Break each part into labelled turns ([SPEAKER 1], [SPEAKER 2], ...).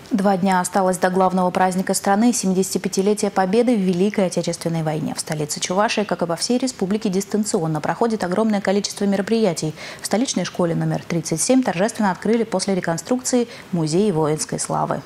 [SPEAKER 1] 2 дня осталось до главного праздника страны – 75-летия Победы в Великой Отечественной войне. В столице Чувашии, как и по всей республике, дистанционно проходит огромное количество мероприятий. В столичной школе номер 37 торжественно открыли после реконструкции музей воинской славы.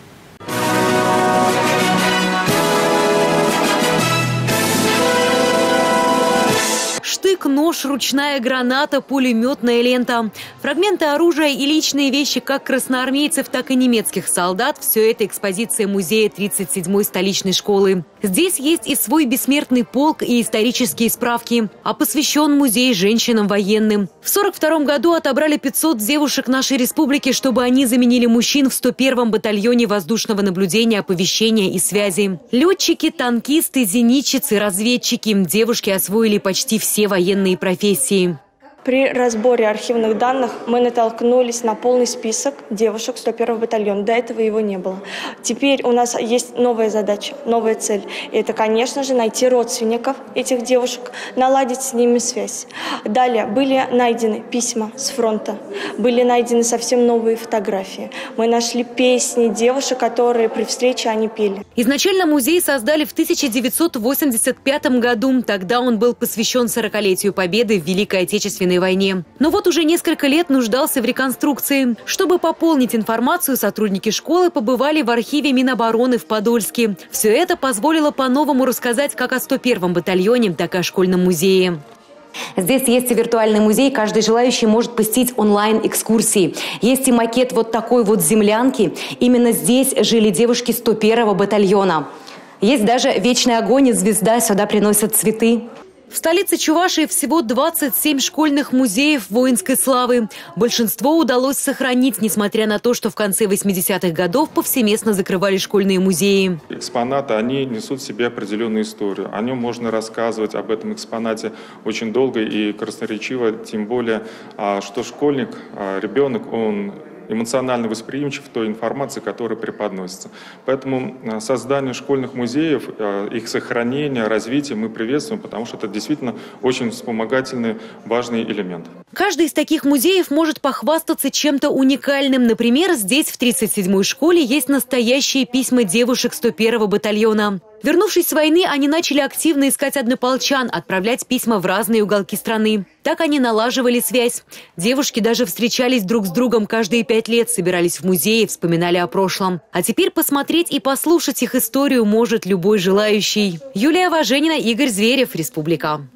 [SPEAKER 2] Штык, нож, ручная граната, пулеметная лента. Фрагменты оружия и личные вещи как красноармейцев, так и немецких солдат – все это экспозиция музея 37-й столичной школы. Здесь есть и свой бессмертный полк, и исторические справки. А посвящен музей женщинам военным. В 1942 году отобрали 500 девушек нашей республики, чтобы они заменили мужчин в 101-м батальоне воздушного наблюдения, оповещения и связи. Летчики, танкисты, зенитчицы, разведчики. Девушки освоили почти все военные профессии.
[SPEAKER 3] При разборе архивных данных мы натолкнулись на полный список девушек 101-го батальона. До этого его не было. Теперь у нас есть новая задача, новая цель. И это, конечно же, найти родственников этих девушек, наладить с ними связь. Далее были найдены письма с фронта, были найдены совсем новые фотографии. Мы нашли песни девушек, которые при встрече они пели.
[SPEAKER 2] Изначально музей создали в 1985 году. Тогда он был посвящен 40-летию Победы в Великой Отечественной войне. Но вот уже несколько лет нуждался в реконструкции. Чтобы пополнить информацию, сотрудники школы побывали в архиве Минобороны в Подольске. Все это позволило по-новому рассказать как о 101-м батальоне, так и о школьном музее.
[SPEAKER 4] Здесь есть и виртуальный музей, каждый желающий может посетить онлайн-экскурсии. Есть и макет вот такой вот землянки. Именно здесь жили девушки 101-го батальона. Есть даже вечный огонь и звезда, сюда приносят цветы.
[SPEAKER 2] В столице Чувашии всего 27 школьных музеев воинской славы. Большинство удалось сохранить, несмотря на то, что в конце 80-х годов повсеместно закрывали школьные музеи.
[SPEAKER 5] Экспонаты, они несут в себе определенную историю. О нем можно рассказывать, об этом экспонате очень долго и красноречиво, тем более, что школьник, ребенок, он эмоционально восприимчив к той информации, которая преподносится. Поэтому создание школьных музеев, их сохранение, развитие мы приветствуем, потому что это действительно очень вспомогательный, важный элемент.
[SPEAKER 2] Каждый из таких музеев может похвастаться чем-то уникальным. Например, здесь, в 37-й школе, есть настоящие письма девушек 101-го батальона. Вернувшись с войны, они начали активно искать однополчан, отправлять письма в разные уголки страны. Так они налаживали связь. Девушки даже встречались друг с другом каждые 5 лет, собирались в музее, вспоминали о прошлом. А теперь посмотреть и послушать их историю может любой желающий. Юлия Важенина, Игорь Зверев, Республика.